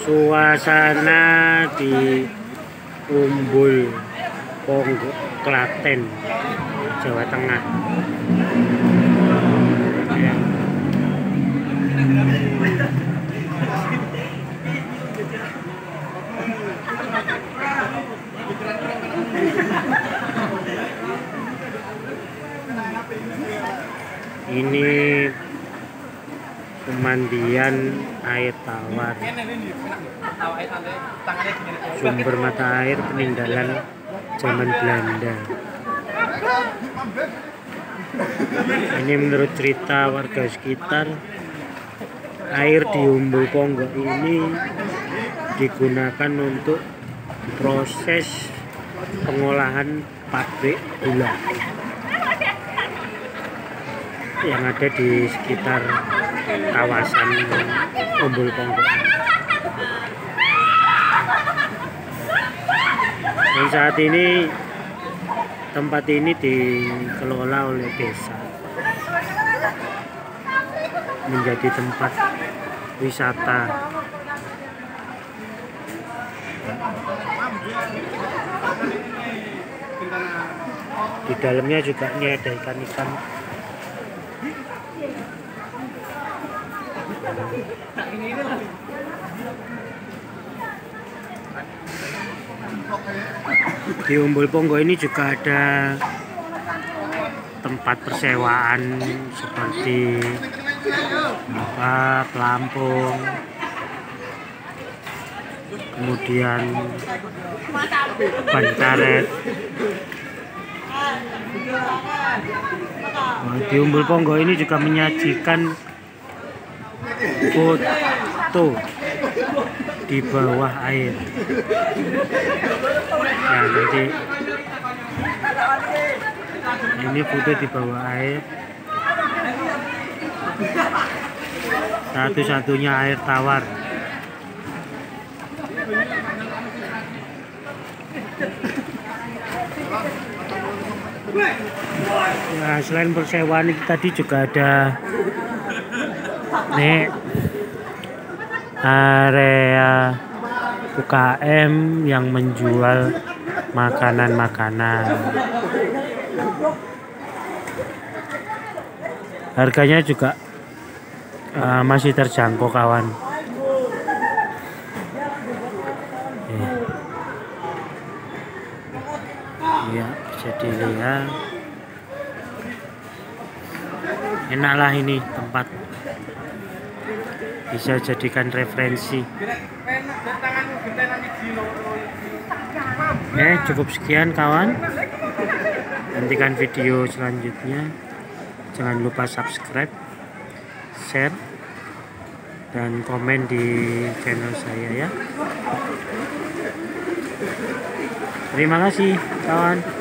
Suasana di Umbul Ponggo, Klaten, Jawa Tengah. Ya. Ini pemandian air tawar, sumber mata air peninggalan zaman Belanda. Ini menurut cerita warga sekitar, air di Umbul Ponggo ini digunakan untuk proses pengolahan pabrik gula yang ada di sekitar kawasan Umbul Ponggo. Dan saat ini tempat ini dikelola oleh desa menjadi tempat wisata. Di dalamnya juga ini ada ikan-ikan. Di Umbul Ponggo ini juga ada tempat persewaan seperti pelampung, kemudian ban karet. Di Umbul Ponggo ini juga menyajikan foto di bawah air. Ya, nanti ini foto di bawah air, satu-satunya air tawar. Ya, selain persewaan itu tadi juga ada nih area UKM yang menjual makanan-makanan. Harganya juga masih terjangkau, kawan. Ya, jadi lihat. Enaklah ini tempat, bisa jadikan referensi. Cukup sekian, kawan. Nantikan video selanjutnya. Jangan lupa subscribe, share, dan komen di channel saya ya. Terima kasih, kawan.